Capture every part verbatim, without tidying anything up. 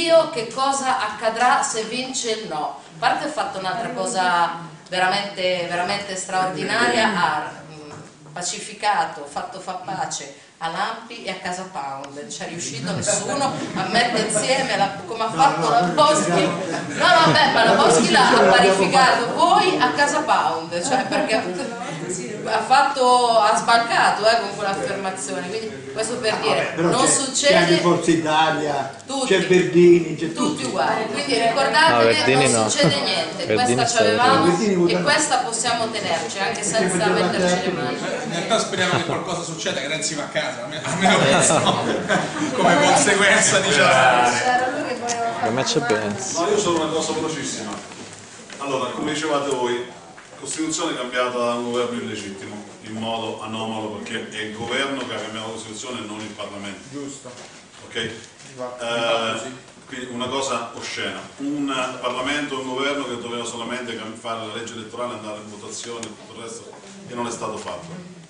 Dio che cosa accadrà se vince il no. A parte ha fatto un'altra cosa veramente, veramente straordinaria, ha pacificato, fatto fa pace a Lampi e a Casa Pound, non c'è riuscito nessuno a mettere insieme la, come ha fatto la Boschi. No, no, beh, ma la Boschi l'ha parificato voi a Casa Pound, cioè perché ha fatto, ha sbancato eh, con quell'affermazione, quindi questo per dire, no, non succede, c'è anche Forza Italia, c'è Verdini, c'è tutti uguali, quindi ricordatevi che non succede niente, questa ci avevamo e questa possiamo tenerci anche senza metterci le mani. In realtà speriamo che qualcosa succeda, che Renzi va a casa, almeno questo come conseguenza, diciamo. Per me c'è Benz. No, io sono una cosa velocissima. Allora, come dicevate voi, Costituzione cambiata da un governo illegittimo, in modo anomalo, perché è il governo che ha cambiato la Costituzione e non il Parlamento. Giusto. Ok? Eh, quindi una cosa oscena. Un Parlamento, un governo che doveva solamente fare la legge elettorale, andare in votazione e tutto il resto, e non è stato fatto.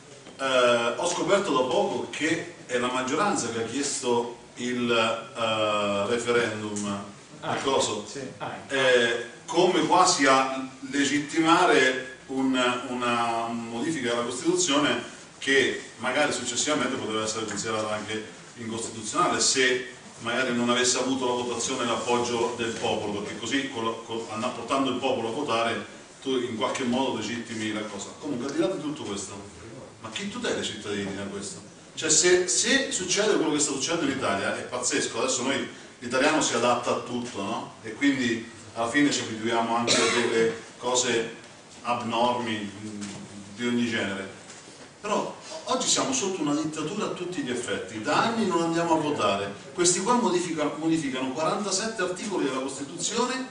Eh, ho scoperto da poco che è la maggioranza che ha chiesto il uh, referendum ah, coso, sì. eh, come quasi a legittimare un, una modifica della Costituzione che magari successivamente poteva essere considerata anche incostituzionale se magari non avesse avuto la votazione e l'appoggio del popolo, perché così con, con, portando il popolo a votare tu in qualche modo legittimi la cosa. Comunque, al di là di tutto questo, ma chi tutela i cittadini da questo? Cioè se, se succede quello che sta succedendo in Italia è pazzesco, adesso noi l'italiano si adatta a tutto, no? E quindi alla fine ci abituiamo anche a delle cose abnormi di ogni genere, però oggi siamo sotto una dittatura a tutti gli effetti, da anni non andiamo a votare, questi qua modificano, modificano quarantasette articoli della Costituzione,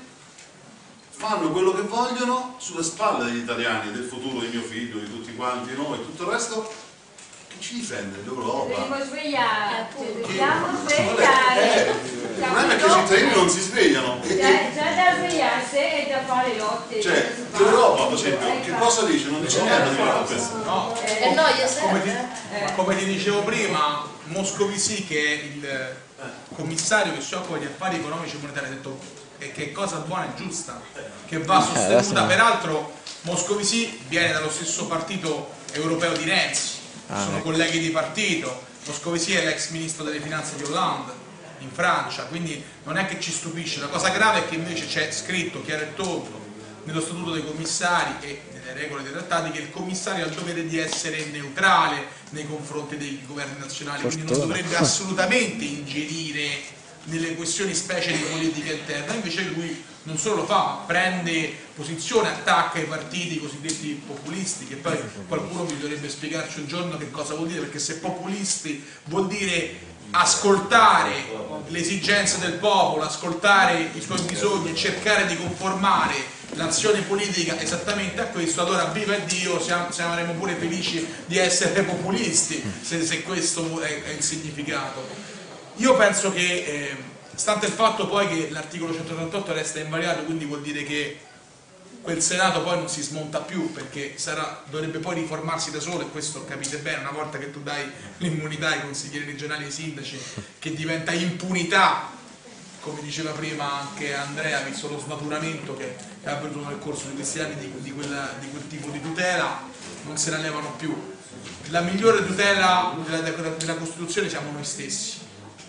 fanno quello che vogliono sulle spalle degli italiani, del futuro di mio figlio, di tutti quanti noi e tutto il resto. Ci difende l'Europa. Dobbiamo svegliare, dobbiamo svegliare. Eh, il problema è che i cittadini non si svegliano. C'è da svegliarsi e da fare lotte. Cioè, l'Europa, per esempio, che cosa dice? Non dice niente di questo. No, eh, no, io come, ti, eh. come ti dicevo prima, Moscovici, che è il commissario che si occupa di affari economici e monetari, ha detto che è cosa buona e giusta, che va sostenuta. Peraltro Moscovici viene dallo stesso partito europeo di Renzi. Sono colleghi di partito, Moscovici è l'ex ministro delle finanze di Hollande in Francia, quindi non è che ci stupisce. La cosa grave è che invece c'è scritto chiaro e tondo nello statuto dei commissari e nelle regole dei trattati che il commissario ha il dovere di essere neutrale nei confronti dei governi nazionali, quindi non dovrebbe assolutamente ingerire nelle questioni specie di politica interna. Invece lui non solo lo fa, ma prende posizione, attacca i partiti cosiddetti populisti, che poi qualcuno mi dovrebbe spiegarci un giorno che cosa vuol dire, perché se populisti vuol dire ascoltare le esigenze del popolo, ascoltare i suoi bisogni e cercare di conformare l'azione politica esattamente a questo, allora viva Dio, siamo, saremo pure felici di essere populisti, se, se questo è, è il significato. Io penso che eh, stante il fatto poi che l'articolo centotrentotto resta invariato, quindi vuol dire che quel Senato poi non si smonta più, perché sarà, dovrebbe poi riformarsi da solo, e questo capite bene, una volta che tu dai l'immunità ai consiglieri regionali e ai sindaci, che diventa impunità, come diceva prima anche Andrea, visto lo snaturamento che è avvenuto nel corso di questi anni di, di, quella, di quel tipo di tutela, non se ne levano più. La migliore tutela della, della Costituzione siamo noi stessi.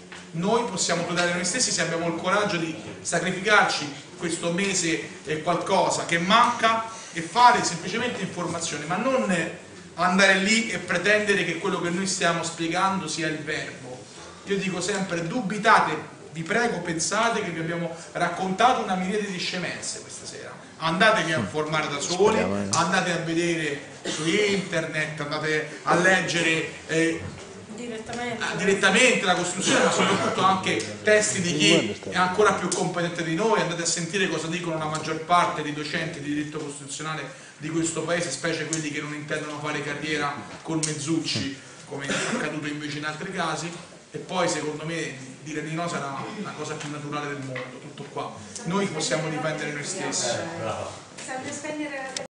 Noi possiamo tutelare noi stessi se abbiamo il coraggio di sacrificarci questo mese e qualcosa che manca e fare semplicemente informazione, ma non andare lì e pretendere che quello che noi stiamo spiegando sia il verbo. Io dico sempre: dubitate, vi prego, pensate che vi abbiamo raccontato una miriade di scemenze questa sera. Andatevi a informare da soli, andate a vedere su internet, andate a leggere eh, Direttamente. direttamente la Costituzione, ma soprattutto anche testi di chi è ancora più competente di noi. Andate a sentire cosa dicono la maggior parte dei docenti di diritto costituzionale di questo paese, specie quelli che non intendono fare carriera con mezzucci come è accaduto invece in altri casi, e poi secondo me dire di no sarà la cosa più naturale del mondo. Tutto qua, noi possiamo difendere noi stessi.